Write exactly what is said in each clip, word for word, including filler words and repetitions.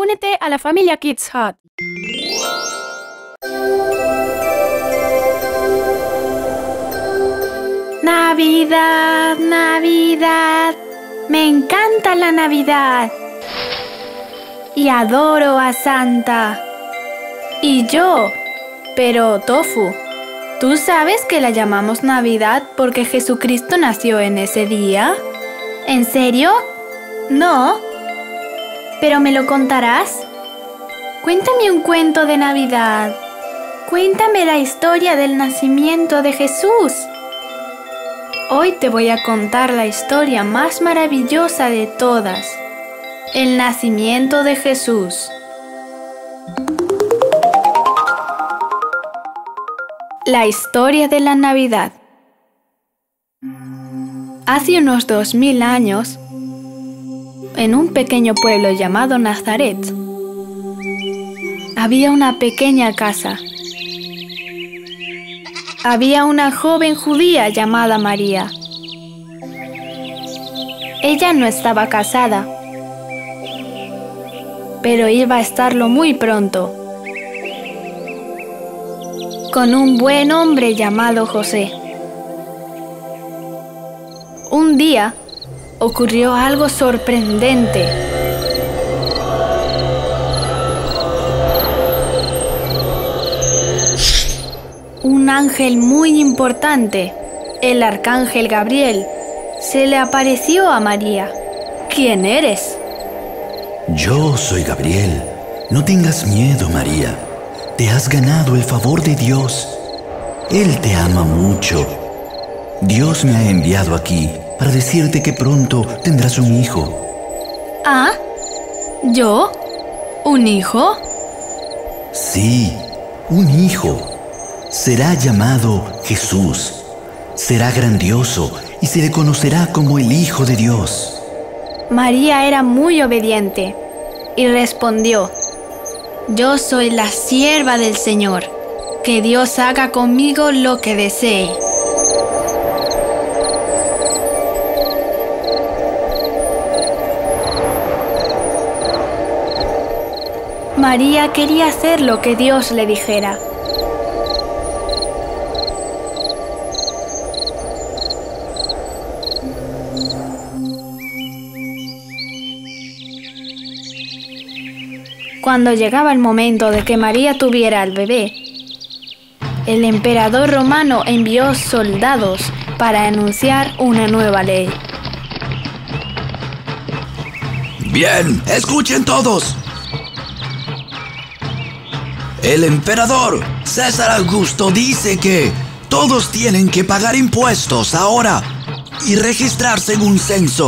únete a la familia Kids Hut. Navidad, Navidad, me encanta la Navidad y adoro a Santa. Y yo, pero Tofu, ¿tú sabes que la llamamos Navidad porque Jesucristo nació en ese día? ¿En serio? No. ¿Pero me lo contarás? Cuéntame un cuento de Navidad. Cuéntame la historia del nacimiento de Jesús. Hoy te voy a contar la historia más maravillosa de todas. El nacimiento de Jesús. La historia de la Navidad. Hace unos dos mil años, en un pequeño pueblo llamado Nazaret, había una pequeña casa. Había una joven judía llamada María. Ella no estaba casada, pero iba a estarlo muy pronto, con un buen hombre llamado José. Un día ocurrió algo sorprendente. Un ángel muy importante, el arcángel Gabriel, se le apareció a María. ¿Quién eres? Yo soy Gabriel. No tengas miedo, María. Te has ganado el favor de Dios. Él te ama mucho. Dios me ha enviado aquí para decirte que pronto tendrás un hijo. ¿Ah? ¿Yo? ¿Un hijo? Sí, un hijo. Será llamado Jesús. Será grandioso y se le conocerá como el Hijo de Dios. María era muy obediente y respondió: Yo soy la sierva del Señor. Que Dios haga conmigo lo que desee. María quería hacer lo que Dios le dijera. Cuando llegaba el momento de que María tuviera al bebé, el emperador romano envió soldados para anunciar una nueva ley. Bien, escuchen todos. El emperador César Augusto dice que todos tienen que pagar impuestos ahora y registrarse en un censo.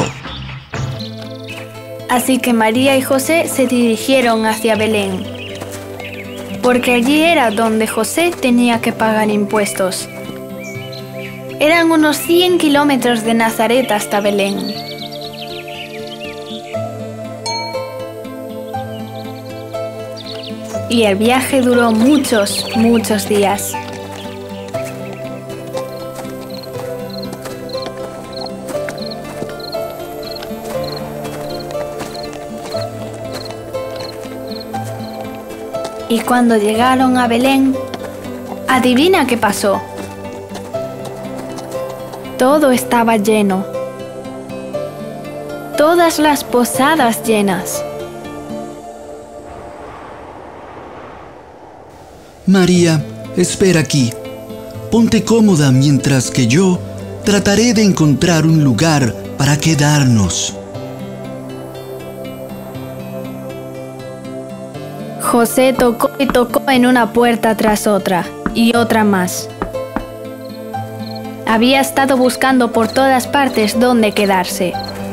Así que María y José se dirigieron hacia Belén, porque allí era donde José tenía que pagar impuestos. Eran unos cien kilómetros de Nazaret hasta Belén. Y el viaje duró muchos, muchos días. Y cuando llegaron a Belén, adivina qué pasó. Todo estaba lleno. Todas las posadas llenas. María, espera aquí. Ponte cómoda mientras que yo trataré de encontrar un lugar para quedarnos. José tocó y tocó en una puerta tras otra, y otra más. Había estado buscando por todas partes dónde quedarse.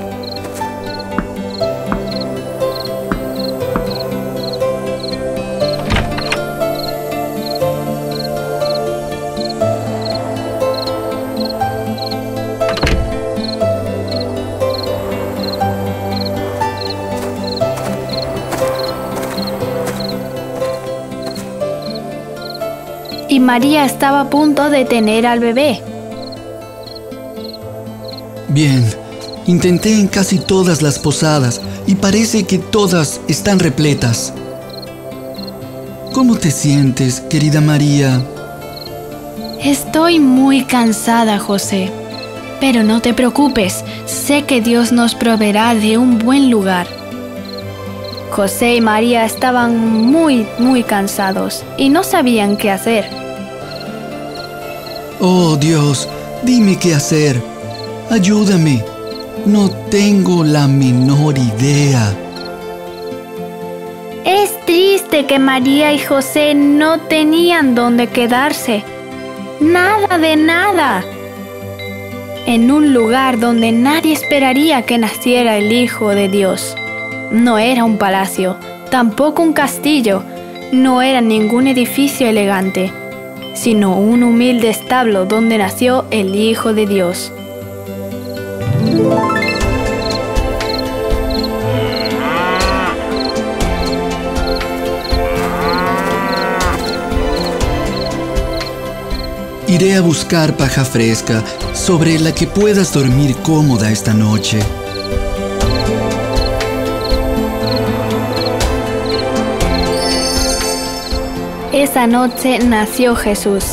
Y María estaba a punto de tener al bebé. Bien, intenté en casi todas las posadas, y parece que todas están repletas. ¿Cómo te sientes, querida María? Estoy muy cansada, José. Pero no te preocupes, sé que Dios nos proveerá de un buen lugar. José y María estaban muy, muy cansados y no sabían qué hacer. Oh, Dios, dime qué hacer. Ayúdame. No tengo la menor idea. Es triste que María y José no tenían dónde quedarse. Nada de nada. En un lugar donde nadie esperaría que naciera el Hijo de Dios. No era un palacio, tampoco un castillo, no era ningún edificio elegante, sino un humilde establo donde nació el Hijo de Dios. Iré a buscar paja fresca sobre la que puedas dormir cómoda esta noche. Esa noche nació Jesús.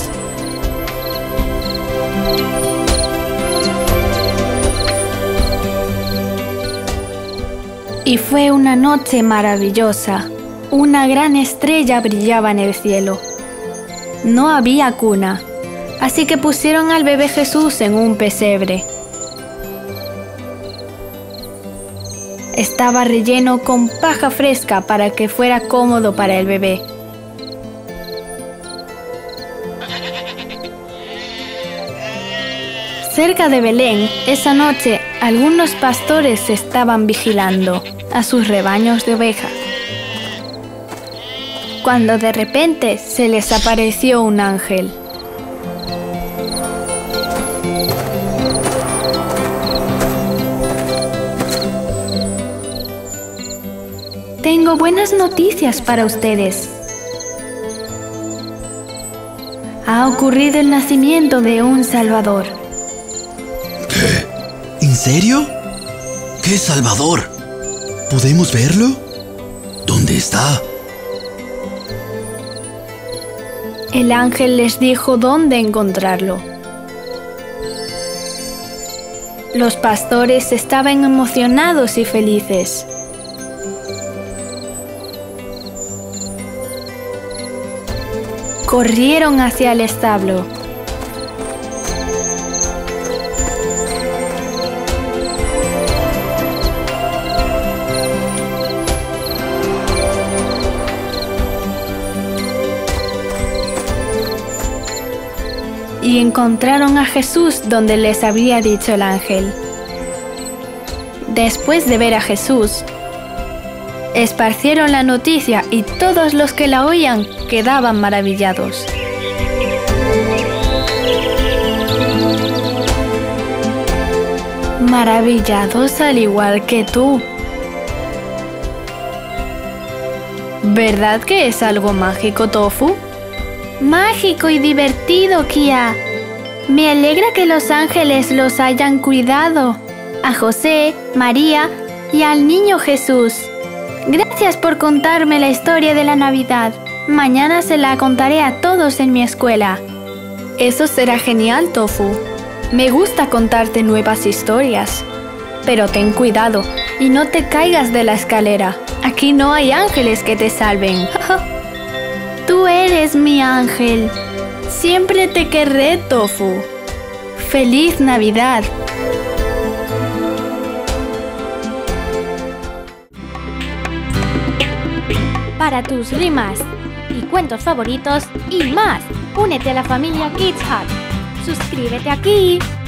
Y fue una noche maravillosa. Una gran estrella brillaba en el cielo. No había cuna, así que pusieron al bebé Jesús en un pesebre. Estaba relleno con paja fresca para que fuera cómodo para el bebé. Cerca de Belén, esa noche, algunos pastores estaban vigilando a sus rebaños de ovejas, cuando de repente se les apareció un ángel. Tengo buenas noticias para ustedes. Ha ocurrido el nacimiento de un Salvador. ¿Qué? ¿En serio? ¿Qué Salvador? ¿Podemos verlo? ¿Dónde está? El ángel les dijo dónde encontrarlo. Los pastores estaban emocionados y felices. Corrieron hacia el establo. Y encontraron a Jesús donde les había dicho el ángel. Después de ver a Jesús, esparcieron la noticia y todos los que la oían quedaban maravillados. Maravillados al igual que tú. ¿Verdad que es algo mágico, Tofu? Mágico y divertido, Kia. Me alegra que los ángeles los hayan cuidado. A José, María y al niño Jesús. Gracias por contarme la historia de la Navidad. Mañana se la contaré a todos en mi escuela. Eso será genial, Tofu. Me gusta contarte nuevas historias. Pero ten cuidado y no te caigas de la escalera. Aquí no hay ángeles que te salven. Tú eres mi ángel. Siempre te querré, Tofu. ¡Feliz Navidad! Para tus rimas y cuentos favoritos y más, únete a la familia Kids Hut. Suscríbete aquí.